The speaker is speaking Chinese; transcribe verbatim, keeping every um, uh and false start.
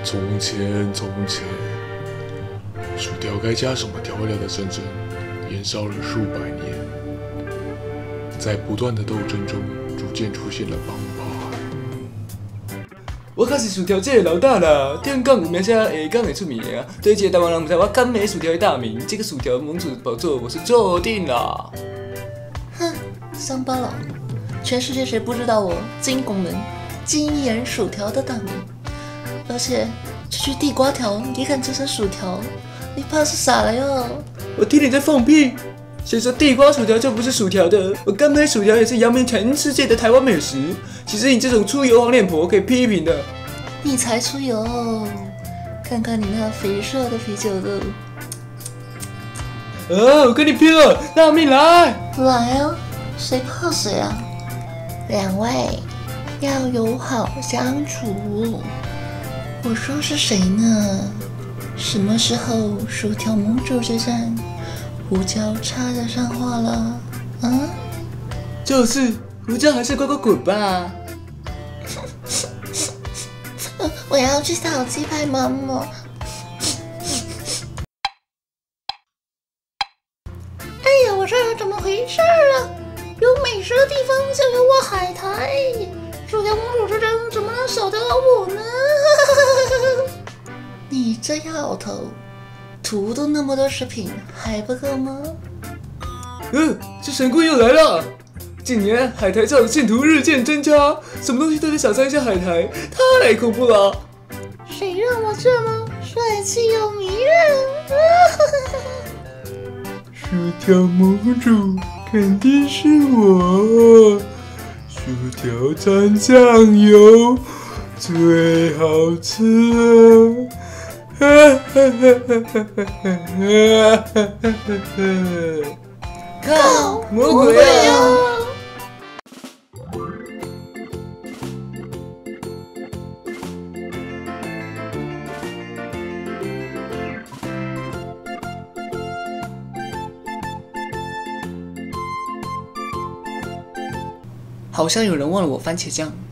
从前，从前，薯条该加什么调味料的战争延烧了数百年，在不断的斗争中，逐渐出现了帮派。 我可是薯条界的老大啦！顶讲有名声，下讲会出名啊！对一个台湾人不知我甘美薯条的大名，这个薯条盟主宝座我是坐定啦！ 哼，乡巴佬，全世界谁不知道我金拱门、金眼薯条的大名？而且区区地瓜条也敢制成薯条，你怕是傻了哟！ 我听你在放屁！谁说地瓜薯条就不是薯条的？我甘美薯条也是扬名全世界的台湾美食。其实你这种出油黄脸婆可以批评的。 你才出油！看看你那肥硕的啤酒肚。 呃，我跟你拼了！拿命来！ 来啊！谁怕谁啊？两位要友好相处。我说是谁呢？什么时候薯条盟主之战，胡椒插得上话了？嗯？ 就是，胡椒还是乖乖滚吧！ 我要去烤鸡排妈妈。哎呀，我这怎么回事啊？有美食的地方就有我海苔，薯条盟主之争怎么能少得了我呢？你这摇头，图都那么多食品，还不够吗？ 嗯，这神棍又来了！近年海苔照的信徒日渐增加，什么东西都得小尝一下海苔，太恐怖了！ 谁让我这么帅气又迷人？ 薯条盟主肯定是我，薯条蘸酱油最好吃了！哈哈哈哈哈哈！靠，魔鬼啊！好像有人忘了我番茄酱。